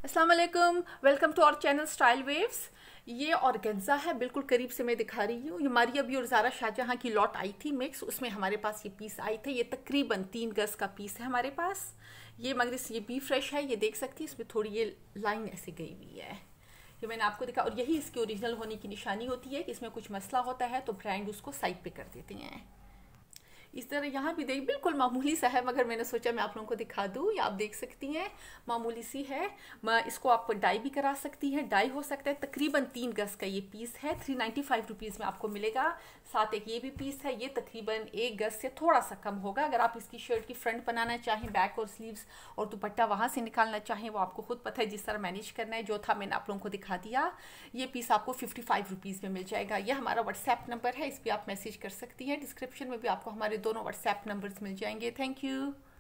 अस्सलाम वालेकुम, welcome to our channel Style Waves. ये ऑर्गेन्जा है, बिल्कुल करीब से मैं दिखा रही हूँ। ये हमारी अभी और ज़ारा शाहजहाँ की लॉट आई थी मिक्स, उसमें हमारे पास ये पीस आई थे। ये तकरीबन 3 गज का पीस है हमारे पास। ये मगर ये बी फ्रेश है, ये देख सकती है, इसमें थोड़ी ये लाइन ऐसे गई हुई है। ये मैंने आपको दिखा, और यही इसकी ओरिजिनल होने की निशानी होती है कि इसमें कुछ मसला होता है तो ब्रांड उसको साइड पे कर देते हैं। इस तरह यहाँ भी देख, बिल्कुल मामूली सा है, मगर मैंने सोचा मैं आप लोगों को दिखा दूँ। ये आप देख सकती हैं, मामूली सी है। इसको आप डाई भी करा सकती हैं, डाई हो सकता है। तकरीबन 3 गज का ये पीस है, 395 रुपीज़ में आपको मिलेगा। साथ एक ये भी पीस है, ये तकरीबन 1 गज से थोड़ा सा कम होगा। अगर आप इसकी शर्ट की फ्रंट बनाना चाहें, बैक और स्लीव्स और दुपट्टा वहाँ से निकालना चाहें, वो आपको खुद पता है जिस तरह मैनेज करना है। जो था मैंने आप लोगों को दिखा दिया। ये पीस आपको 55 रुपीज़ में मिल जाएगा। यह हमारा व्हाट्सएप नंबर है, इस पर आप मैसेज कर सकती हैं। डिस्क्रिप्शन में भी आपको हमारे दोनों व्हाट्सएप नंबर्स मिल जाएंगे। Thank you.